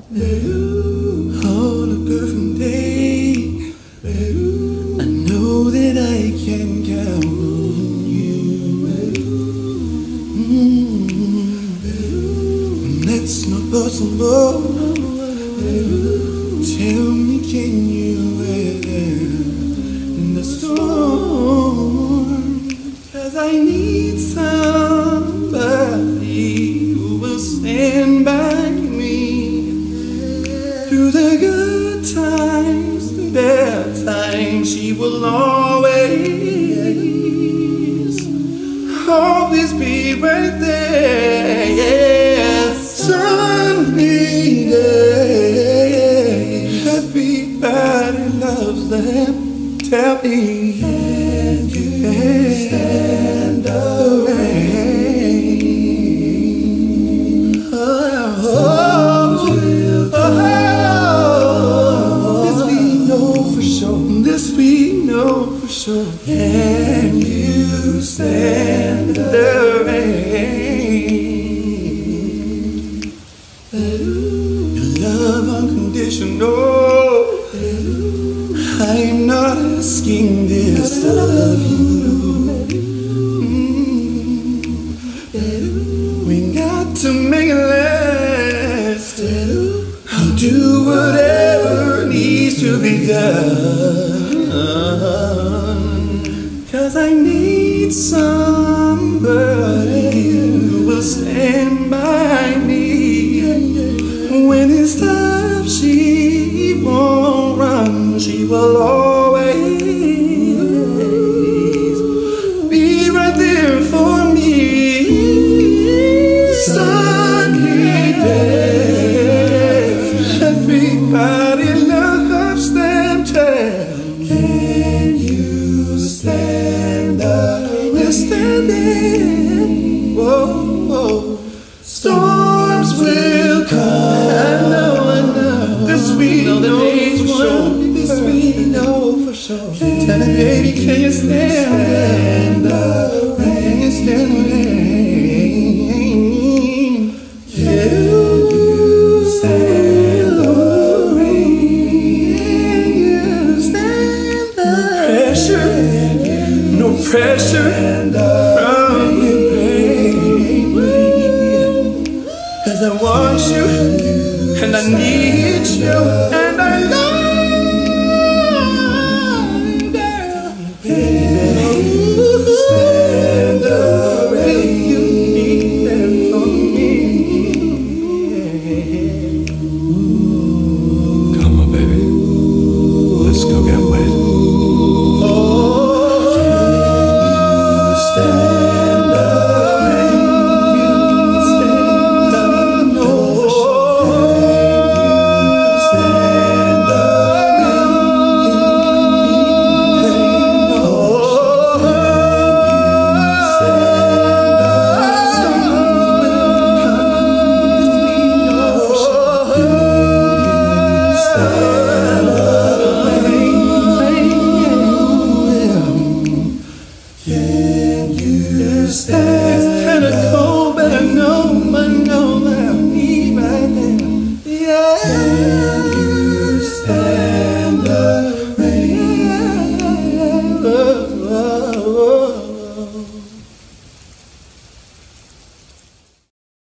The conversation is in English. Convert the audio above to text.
On a perfect day, I know that I can count on you. When that's not possible, tell me, can you weather the storm? 'Cause I need somebody who will stand by me through the good times, the bad times. She will always be right there. Yeah, sunny day, everybody loves them. Tell me, can you stand the rain? This we know for sure. This we know for sure. Can you stand the rain? Your love unconditional. I'm not asking this of you. We got to make it last. I'll do whatever needs to be done. 'Cause I need somebody who will stand by me when it's tough. She won't run. She will always be right there for me. Sunny days, everybody loves them. Can you stand up? You're standing. Whoa, whoa. Storms will come. I know. This we know for sure. This we know for sure. Tell me, baby, can you stand up? Can you stand the rain? Can you stand the rain? Can you stand the pressure? No pressure from you, baby. 'Cause I want you, and I need you, and I love you.